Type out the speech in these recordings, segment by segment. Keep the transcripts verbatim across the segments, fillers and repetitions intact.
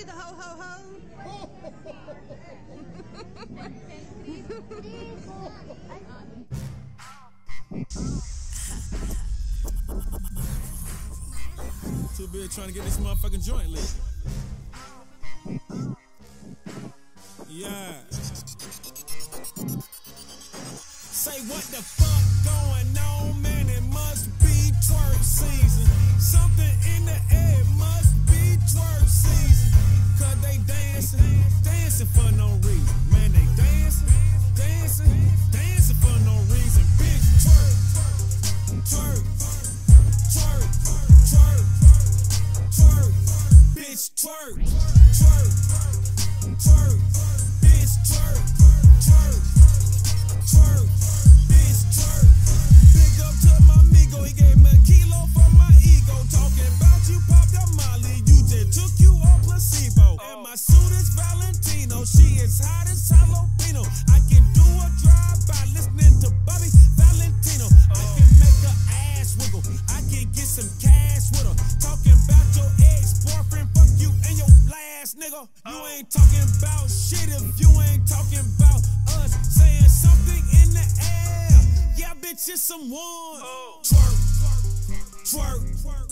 the ho ho ho. Too big trying to get this motherfucking joint lit. Yeah. Say what the fuck going on, man? It must be twerk season. Something in the air, it must be twerk season. Cause they dancing, dancing for no reason. Man, they dancing, dancing, dancing for no reason. Bitch, twerk, twerk, twerk, twerk, twerk, bitch, twerk, twerk, twerk, bitch, twerk, twerk, twerk, bitch, twerk. Big up to my amigo, he gave me a kilo for my ego. Talking about you popped up Molly, you just took you on placebo. And my suit is Valentino, she is hot as jalapeno. I can do a drive-by listening to Bobby Valentino. I can make her ass wiggle, I can get some cash with her. Talking about your ex-boyfriend, fuck you and your last nigga. You ain't talking about shit if you ain't talking about us. Saying something in the air, yeah bitch it's some one. Twerk, twerk, twerk.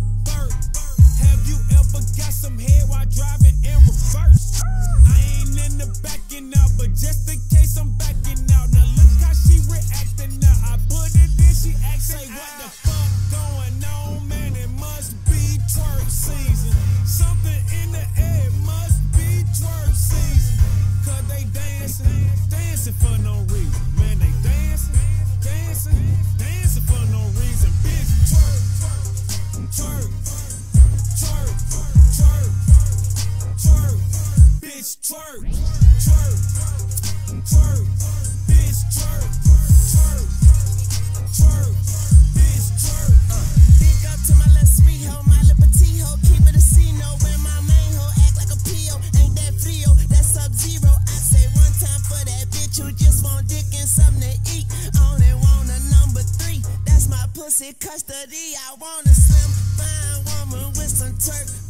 Have you ever got some head while driving in reverse? I ain't in the backing out, but just in case I'm backing out. Now look how she reacting now. I put it in, she acting. Say what the fuck going on, man? It must be twerk season. Something in the air, it must be twerk season. Cause they dancing, dancing for no reason. Man, they dancing, dancing, dancing for no reason. Bitch, twerk, twerk, twerk, twerk, twerk, bitch, twerk, twerk, twerk, bitch, twerk, twerk, twerk, bitch, twerk. Big up to my little sweet hoe, my little petite hoe, keep it a C-no. When my main hoe act like a P O, ain't that Frio, that's Sub-Zero. I say one time for that bitch who just want dick and something to eat. Only want a number three, that's my pussy custody. I want a slim, fine woman with some twerk.